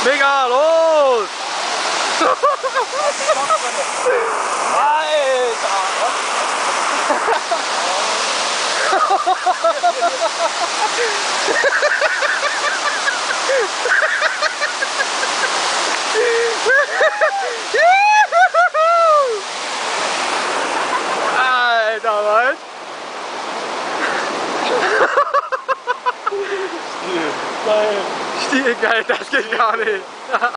Mega, los! Alter! Alter, was? Geil. Stiel, geil, das geht gar nicht.